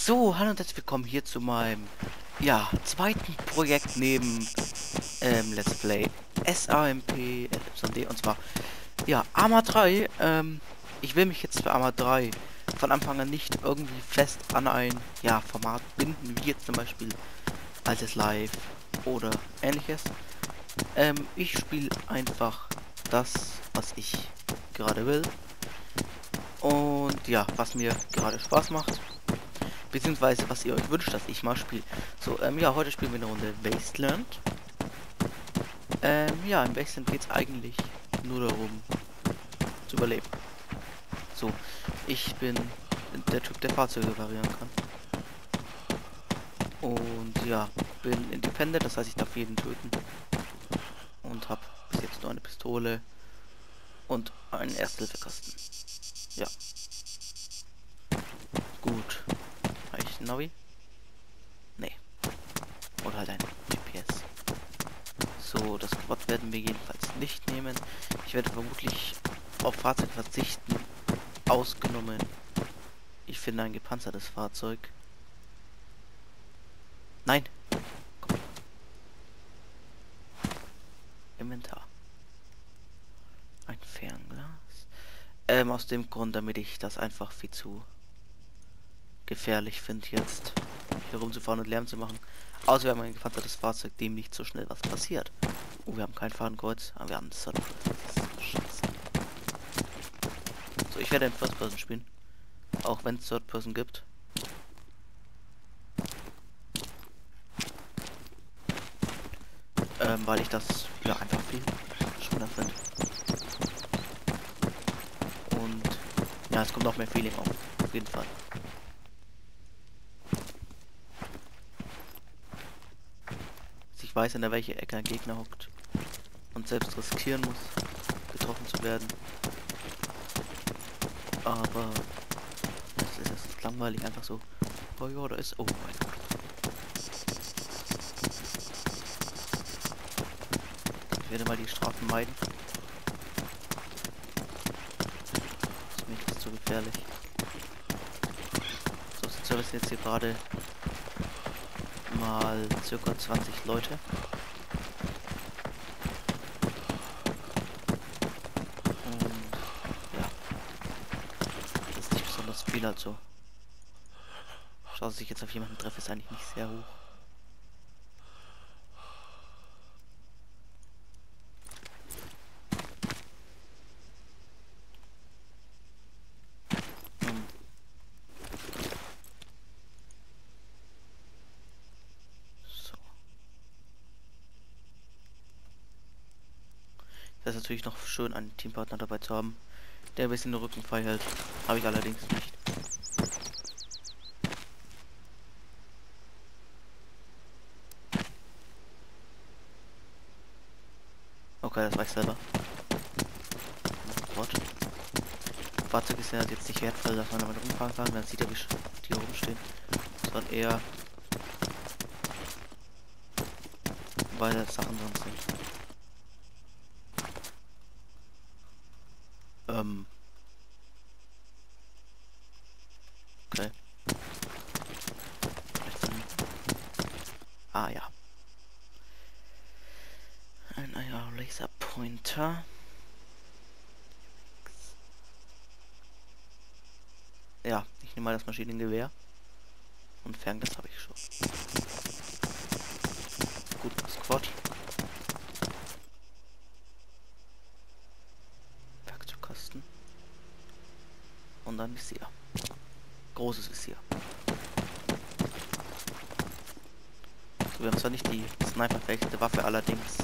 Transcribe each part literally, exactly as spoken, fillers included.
So, hallo und herzlich willkommen hier zu meinem, ja, zweiten Projekt neben ähm, Let's Play S A M P L Y D, und zwar, ja, Arma drei. Ähm, ich will mich jetzt für Arma drei von Anfang an nicht irgendwie fest an ein, ja, Format binden, wie jetzt zum Beispiel altes Live oder ähnliches. Ähm, ich spiele einfach das, was ich gerade will und ja, was mir gerade Spaß macht. Beziehungsweise was ihr euch wünscht, dass ich mal spiele. So, ähm, ja, heute spielen wir eine Runde Wasteland. Ähm, ja, im Wasteland geht es eigentlich nur darum, zu überleben. So, ich bin der Typ, der Fahrzeuge variieren kann. Und ja, bin independent, das heißt, ich darf jeden töten. Und habe bis jetzt nur eine Pistole und einen Ersthilfekasten. Ja, gut. Habe ich ein Navi? Nee. Oder halt ein G P S. So, das Quad werden wir jedenfalls nicht nehmen. Ich werde vermutlich auf Fahrzeug verzichten. Ausgenommen, ich finde ein gepanzertes Fahrzeug. Nein! Komm. Inventar. Ein Fernglas. Ähm, aus dem Grund, damit ich das einfach viel zu gefährlich finde, jetzt hier rumzufahren und Lärm zu machen. Außer wir haben ein gepanzertes Fahrzeug, dem nicht so schnell was passiert. Oh, wir haben kein Fadenkreuz, aber wir haben das Third Scheiße. So, ich werde in First Person spielen. Auch wenn es Third Person gibt. Ähm, weil ich das ja einfach viel schöner finde. Und ja, es kommt auch mehr Feeling auf. Auf jeden Fall. Ich weiß, in der welche Ecke ein Gegner hockt und selbst riskieren muss, getroffen zu werden. Aber das ist jetzt langweilig, einfach so. Oh ja, da ist. Oh mein Gott. Ich werde mal die Strafen meiden. Das ist mir nicht zu gefährlich. So, sind Service jetzt hier gerade mal circa zwanzig Leute. Und ja, das ist nicht besonders viel, also. Chance, dass ich jetzt auf jemanden treffe, ist eigentlich nicht sehr hoch. Das ist natürlich noch schön, einen Teampartner dabei zu haben, der ein bisschen den Rücken frei hält. Habe ich allerdings nicht. Okay, das war ich selber. Gott. Fahrzeug ist ja jetzt nicht wertvoll, dass man damit rumfahren kann, dann sieht er, wie die hier rumstehen. Sondern eher, weil da Sachen drin sind. Ähm. Okay. Ah ja. Ein I R Laser Pointer. Ja, ich nehme mal das Maschinengewehr. Und Fernglas habe ich schon. Gut, Squad. Werkzeugkasten. Und dann Visier. Großes Visier. So, wir haben zwar nicht die sniper-fähige Waffe, allerdings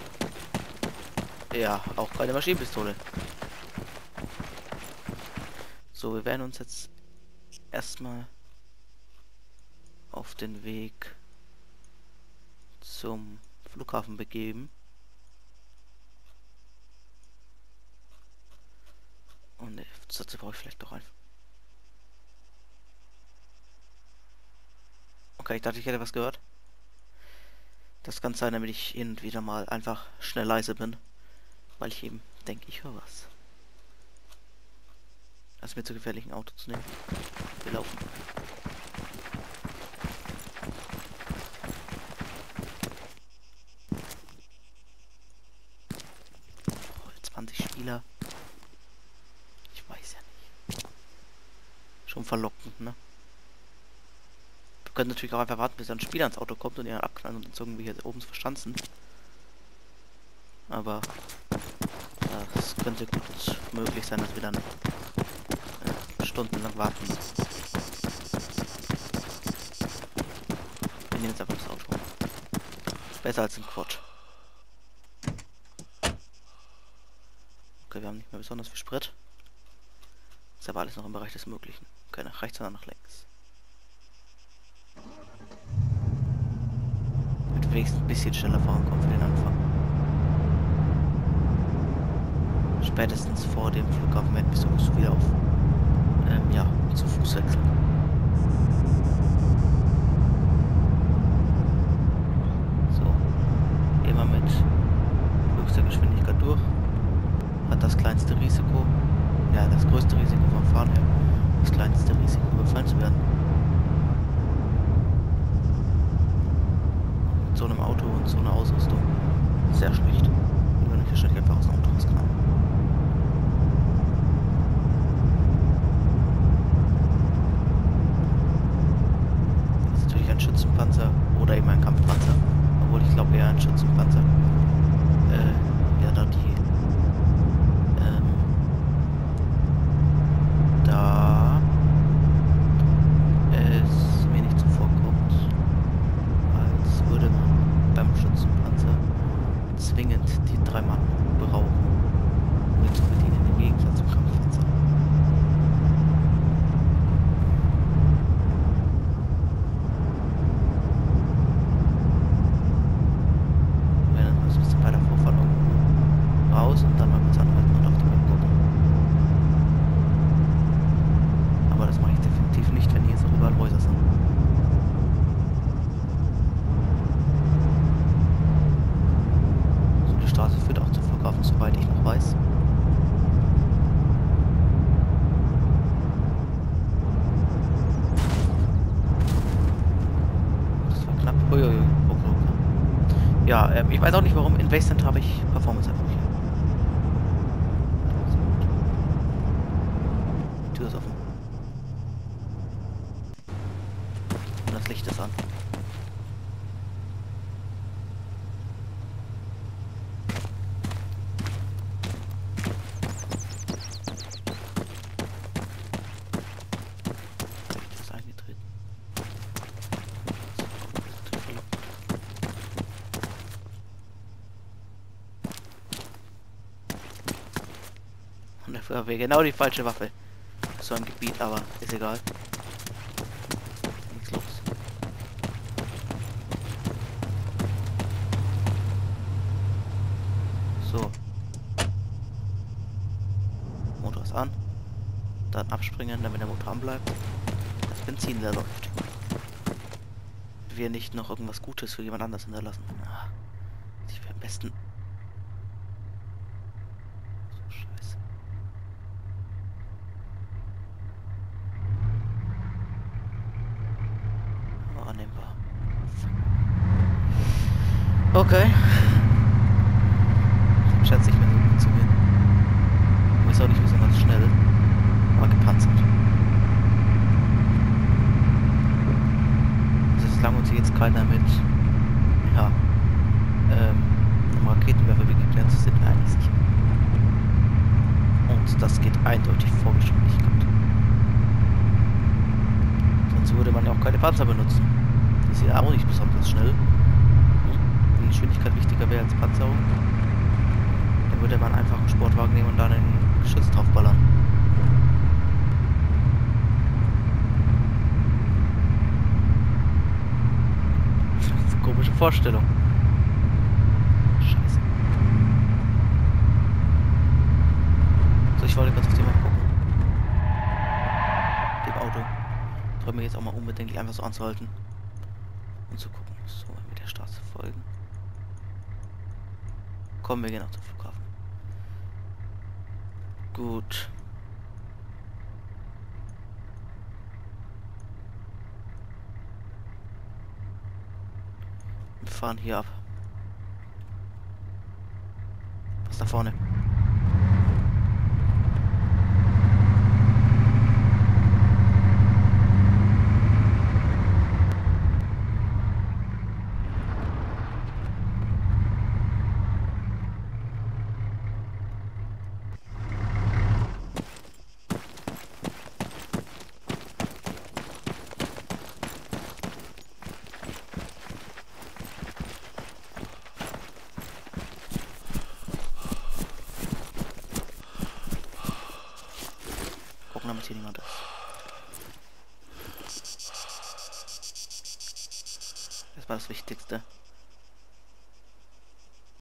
ja, auch keine Maschinenpistole. So, wir werden uns jetzt erstmal auf den Weg zum Flughafen begeben. Und dazu brauche ich vielleicht doch einfach. Okay, ich dachte, ich hätte was gehört. Das kann sein, damit ich hin und wieder mal einfach schnell leise bin. Weil ich eben denke, ich höre was. Das ist mir zu gefährlich, ein Auto zu nehmen. Wir laufen. Spieler. Ich weiß ja nicht. Schon verlockend, ne? Wir können natürlich auch einfach warten, bis ein Spieler ans Auto kommt und ihn abknallen und uns irgendwie hier oben verstanzen. Aber das könnte gut möglich sein, dass wir dann äh, stundenlang warten. Wir nehmen jetzt einfach das Auto. Besser als ein Quad. Okay, wir haben nicht mehr besonders viel Sprit. Ist aber alles noch im Bereich des Möglichen. Okay, nach rechts oder nach links. Mit wenigstens ein bisschen schneller vorankommen für den Anfang. Spätestens vor dem Flughafen werden wir so wieder auf ähm, ja, zu Fuß wechseln. So. Immer mit höchster Geschwindigkeit durch. Hat das kleinste Risiko. Ja, das größte Risiko vom Fahren her. Das kleinste Risiko, überfallen zu werden. Mit so einem Auto und so einer Ausrüstung. Sehr schlecht. Lieber nicht wahrscheinlich einfach aus dem Auto rausknallen. Das ist natürlich ein Schützenpanzer oder eben ein Kampfpanzer. Obwohl ich glaube eher ein Schützenpanzer. Äh, ja, da die da es mir nicht so vorkommt, als würde man beim Schützenpanzer zwingend die drei Mann brauchen, um ihn zu bedienen, im Gegensatz zum Kampfpanzer. Wir werden uns ein bisschen weiter vorfahren, irgendwo raus und dann mal kurz anhalten und auf die Map gucken. Aber das mache ich definitiv nicht, wenn hier so überall Häuser sind. So, die Straße führt auch zum Flughafen, soweit ich noch weiß. Das war knapp. Uiuiui. Okay, okay. Ja, ähm, ich weiß auch nicht warum. In Wasteland habe ich Performance einfach hier. Die Tür ist offen. Das Licht ist an. Licht ist eingetreten. Und dafür haben wir genau die falsche Waffe. So ein Gebiet, aber ist egal. Nichts los. So. Motor ist an. Dann abspringen, damit der Motor anbleibt. Das Benzin leer läuft. Wir nicht noch irgendwas Gutes für jemand anders hinterlassen. Ah, ich wäre am besten. So scheiße. Oh, annehmbar. Okay. Scheint sich mir so gut zu gehen. Ist auch nicht besonders schnell, aber gepanzert. Also solange uns jetzt keiner mit ja, ähm, einem Raketenwerfer begegnet, sind wir eigentlich sicher. Und das geht eindeutig vor Geschwindigkeit. Sonst würde man ja auch keine Panzer benutzen. Die sind ja auch nicht besonders schnell. Wenn Geschwindigkeit wichtiger wäre als Panzerung, dann würde man einfach einen Sportwagen nehmen und dann einen Geschütz draufballern. Das ist eine komische Vorstellung. Scheiße. So, ich wollte kurz auf die Map gucken. Dem Auto. Träume mir jetzt auch mal unbedingt einfach so anzuhalten. Und zu gucken. So, mit der Straße folgen. Kommen wir gehen auch zum Flughafen. Gut. Wir fahren hier ab. Was da vorne? damit hier niemand ist. Das war das Wichtigste.